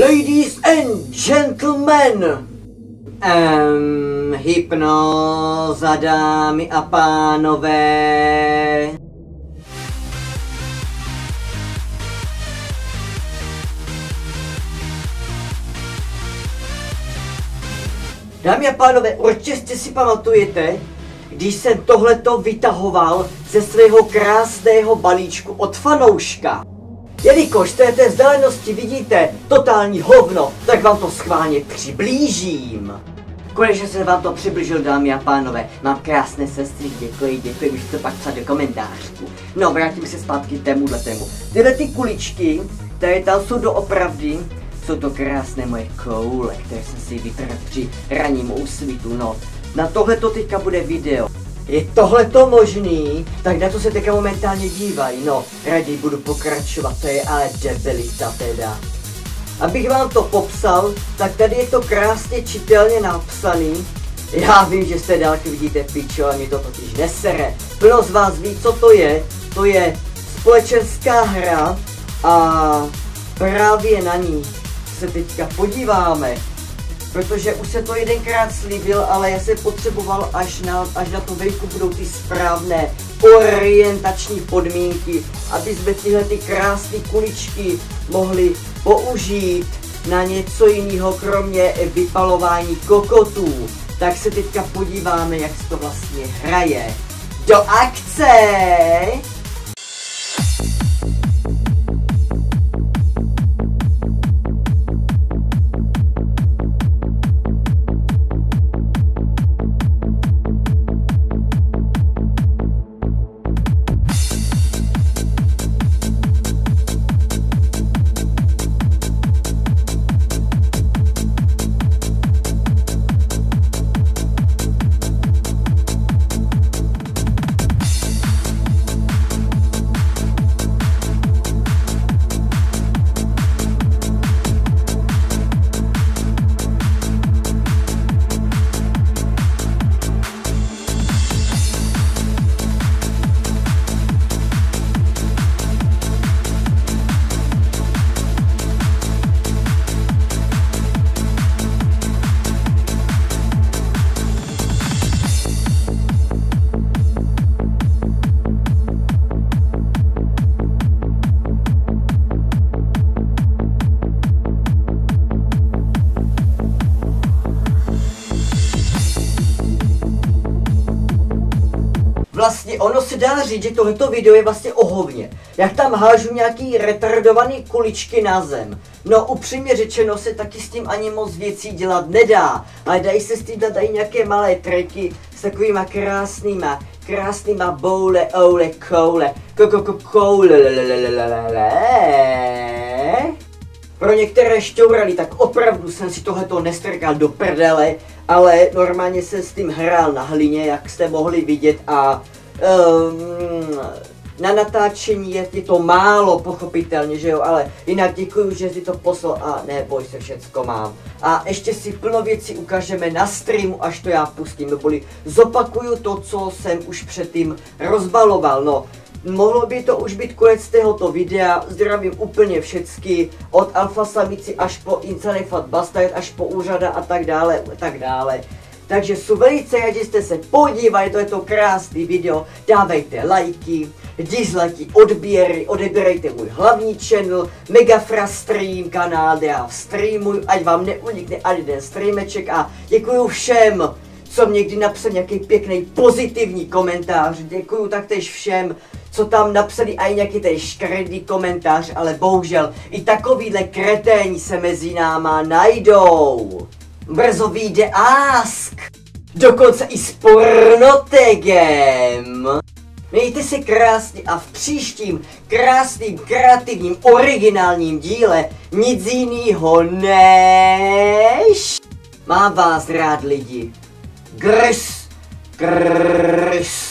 Ladies and gentlemen, hypnoza, dámy a pánové. Dámy a pánové, určitě si pamatujete, když jsem tohleto vytahoval ze svého krásného balíčku od fanouška. Jelikož z té vzdálenosti vidíte totální hovno, tak vám to schválně přiblížím. Konečně jsem vám to přiblížil, dámy a pánové. Mám krásné sestry, děkuji, už to pak psat do komentářů. No, vrátím se zpátky k tému. Tyhle ty kuličky, které tam jsou doopravdy, jsou to krásné moje koule, které jsem si vytrhl při ranním úsvitu. No, na tohleto teďka bude video. Je tohleto možný? Tak na to se teďka momentálně dívají, no, raději budu pokračovat, to je ale debilita teda. Abych vám to popsal, tak tady je to krásně čitelně napsaný. Já vím, že jste dálky vidíte pičo, ale mi to totiž nesere. Plno z vás ví, co to je společenská hra a právě na ní se teďka podíváme. Protože už se to jedenkrát slíbil, ale já jsem potřeboval až na to vejku budou ty správné orientační podmínky, aby jsme tyhle ty krásné kuličky mohli použít na něco jiného, kromě vypalování kokotů. Tak se teďka podíváme, jak se to vlastně hraje. Do akce! Vlastně ono se dá říct, že tohleto video je vlastně o hovně. Jak tam hážu nějaký retardovaný kuličky na zem. No upřímně řečeno se taky s tím ani moc věcí dělat nedá. Ale dají se s tím dát i nějaké malé triky s takovýma krásnýma boule, koule. Pro některé šťourady, tak opravdu jsem si tohleto nestrkal do prdele, ale normálně jsem s tím hrál na hlině, jak jste mohli vidět a na natáčení je to málo, pochopitelně, že jo, ale jinak děkuju, že jsi to poslal a neboj se, všecko mám. A ještě si plno věcí ukážeme na streamu, až to já pustím, neboli zopakuju to, co jsem už předtím rozbaloval, no. Mohlo by to už být konec tohoto videa, zdravím úplně všecky, od Alfa Samici až po Insanely Fat Bastard, až po úřada a tak dále. Takže jsou velice rádi, že jste se podívali, to je to krásný video, dávejte lajky, dislikey, odběry, odebírejte můj hlavní channel, Megafra Stream kanál, kde já streamuju, ať vám neunikne ani jeden streameček a děkuju všem, co mě kdy napsal nějaký pěkný pozitivní komentář, děkuju taktéž všem, co tam napsali i nějaký ten škaredý komentář, ale bohužel i takovýhle kreténi se mezi náma najdou. Brzo vyjde Ask, dokonce i s pornotegem. Mějte se krásně a v příštím krásným, kreativním, originálním díle nic jinýho než... Mám vás rád lidi. Grys.